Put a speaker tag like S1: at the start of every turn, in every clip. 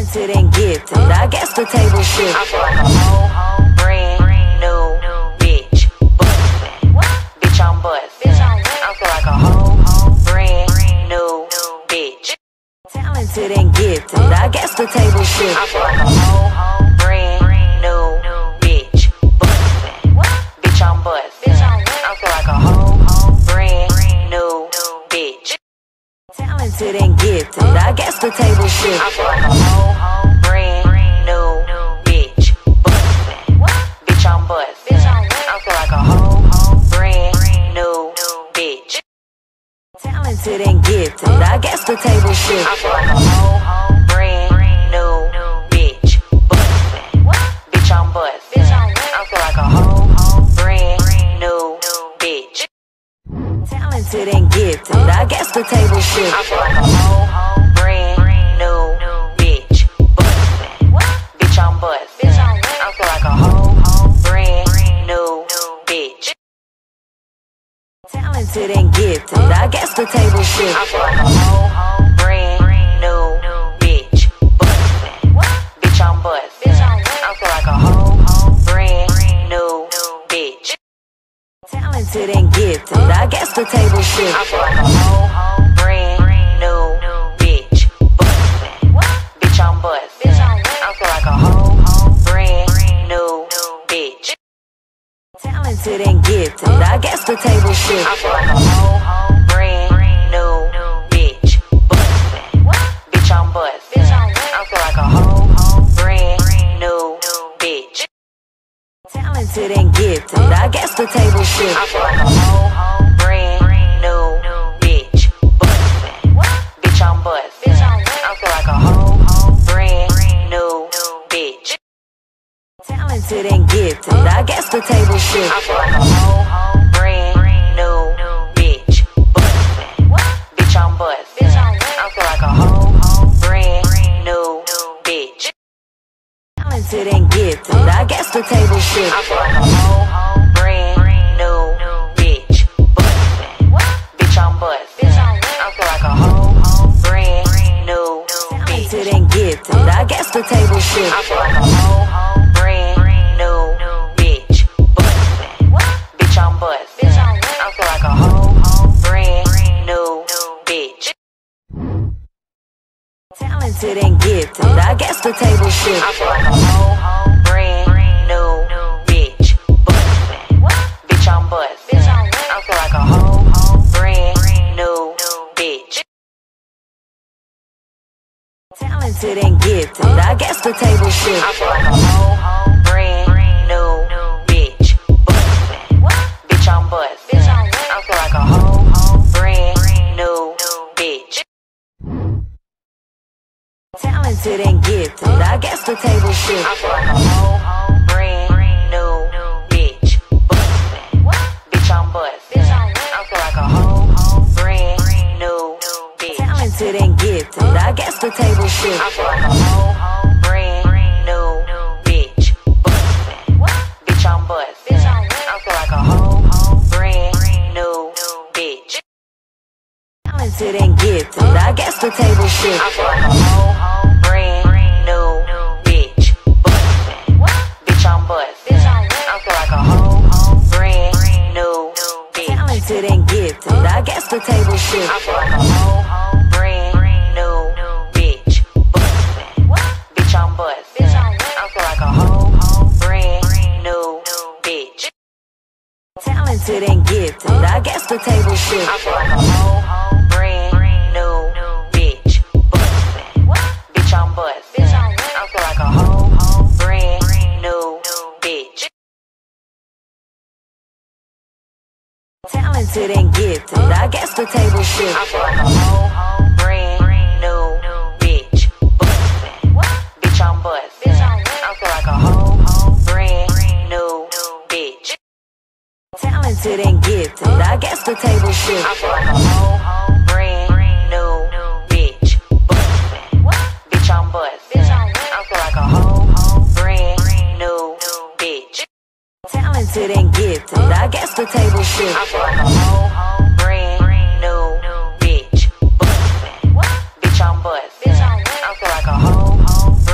S1: talented and gifted, I guess the table shifted.
S2: I feel like a whole brand new bitch. Bustin'. Bitch, I'm bustin'. I feel like a whole brand new bitch.
S1: Talented and gifted, I guess the table shifted.
S2: I feel like a whole brand new bitch. Bustin'. Bitch, I'm bustin'. I feel like a whole brand new bitch.
S1: Talented and gifted, I guess the table shifted.
S2: I feel like a whole brand new bitch. Bustin'. Bitch, I'm bustin'. I feel like a whole brand new bitch.
S1: Talented and gifted, I guess the table shifted.
S2: I feel like a whole brand new bitch. Bustin'. Bitch, I'm bustin'. I feel like a whole brand new bitch.
S1: Talented and gifted, I guess the table shifted.
S2: I feel like a whole brand new bitch. Bustin'. Bitch, I'm bustin'. I feel like a whole brand new bitch.
S1: Talented and gifted, I guess the table shifted.
S2: I feel like a whole brand new bitch. Bustin'. Bitch, I'm bustin'. I feel like a whole brand new bitch.
S1: Talented and gifted, I guess the table shifted.
S2: I feel like a whole brand new bitch. Bustin'. Bitch, I'm bustin'. I feel like a whole brand new bitch.
S1: Talented and gifted, I guess the table shifted.
S2: I feel like a whole brand new bitch. Bustin'. Bitch, I'm bustin'. I feel like a whole brand new bitch.
S1: Talented and gifted, I guess the table shifted.
S2: I feel like a whole brand new bitch. Bustin'. Bitch, I'm bustin'. I feel like a whole brand new bitch.
S1: Talented and gifted, I guess the table shifted.
S2: I feel like a whole brand new bitch. Bustin'. Bitch, I'm bustin'. I feel like a whole brand new bitch.
S1: Talented and gifted, I guess the table shifted.
S2: I feel like a whole brand new bitch. Bustin'. Bitch, I'm bustin'. I feel like a whole brand new bitch.
S1: Talented and gifted, I guess the table shifted.
S2: I feel like a whole brand new bitch. Bustin'. Bitch, I'm bustin'. I feel like a whole brand new bitch.
S1: Talented and gifted, I guess the table shifted.
S2: I feel like a whole brand new bitch. Bustin'. Bitch, I'm bustin'. I feel like a whole brand new bitch.
S1: Talented and gifted, I guess the table shifted.
S2: I feel like a whole brand new bitch. Bustin'. Bitch, I'm bustin'. I feel like a whole brand new bitch.
S1: Talented and gifted, I guess the table shifted.
S2: I feel like a whole brand new bitch. Bustin'. Bitch, I'm bustin'. I feel like a whole brand new bitch.
S1: Talented and gifted, I guess the table shifted.
S2: I feel like a whole brand new bitch. Bustin'. Bitch, I'm bustin'. I feel like a whole brand new bitch.
S1: Talented and gifted, I guess the table shifted.
S2: I feel like a whole brand new bitch. Bustin'. Bitch, I'm bustin'. I feel like a whole brand new bitch.
S1: Talented and gifted, I guess the table shifted.
S2: I feel like a whole brand new bitch. Bustin'. Bitch, I'm bustin'. I feel like a whole brand new bitch.
S1: Talented and gifted, I guess the table shifted.
S2: I feel like a whole brand new bitch. Bustin'. Bitch, I'm bustin'. I feel like a whole brand new bitch.
S1: Talented and gifted, I guess the table shifted.
S2: I feel like a whole brand new bitch. Bustin'. Bitch, I'm bustin'. I feel like a whole brand new bitch.
S1: Talented and gifted, I guess the table shifted.
S2: I feel like a whole brand new bitch. Bustin'. Bitch, I'm bustin'. I feel like a whole brand new bitch.
S1: Talented and gifted, I guess the table shifted.
S2: I feel like a whole brand new bitch. Bustin'. Bitch, I'm bustin'. I feel like a whole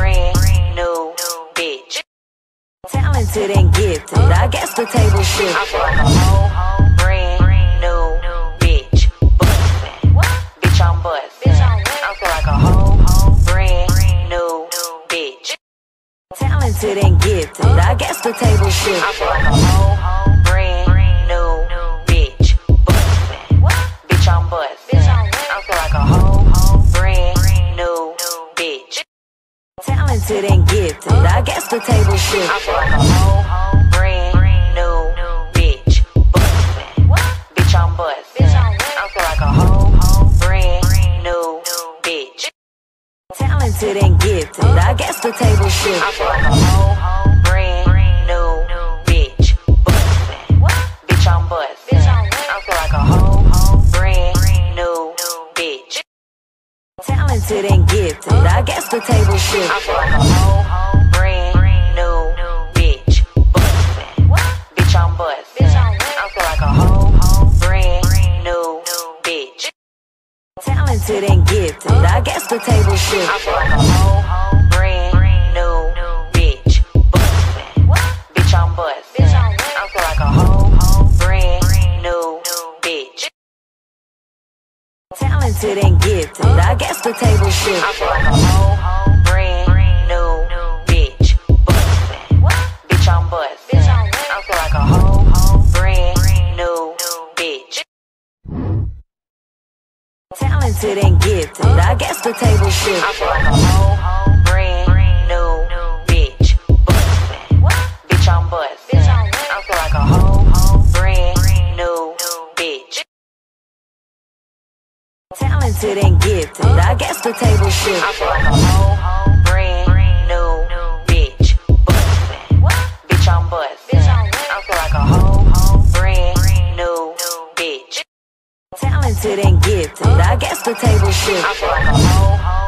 S1: the table shift.
S2: I feel like a whole brand new bitch. Bustin'. Bitch, I'm bustin'. I feel like a whole brand new bitch.
S1: Talented and gifted, I guess the table shift.
S2: I feel like a whole brand new bitch. Bustin'. Bitch, I'm bustin'. I feel like a whole brand new bitch.
S1: Talented and gifted, I guess the table shift.
S2: I feel like a whole brand new bitch. Bustin'. Bitch, I'm bustin'. I feel like a whole brand new bitch.
S1: Talented and gifted, I guess the table shift.
S2: I feel like a whole brand new bitch. Bustin'. Bitch, I'm bustin'. I feel like a whole brand new bitch.
S1: Talented and gifted, I guess the table shift.
S2: I feel like a whole brand new bitch. Bustin'. Bitch, I'm bustin'. I feel like a whole brand new bitch.
S1: Talented and gifted, I guess the table shift.
S2: I feel like a whole brand new bitch. Bustin'. Bitch, I'm bustin'. I feel like a whole brand new bitch.
S1: Talented and gifted, I guess the table shift.
S2: I feel like a whole brand new bitch. Bustin'. Bitch, I'm bustin'. I feel like a whole brand new bitch.
S1: Talented and gifted, I guess the table shift.
S2: I feel like a whole brand new bitch. Bustin'. Bitch, I'm bustin'. I feel like a whole brand new bitch.
S1: Talented and gifted, I guess the table shift.
S2: I feel like a whole brand new bitch. Bustin'. Bitch, I'm bustin'. I feel like a whole brand new bitch.
S1: Talented and gifted, I guess the table shift.
S2: I feel like a whole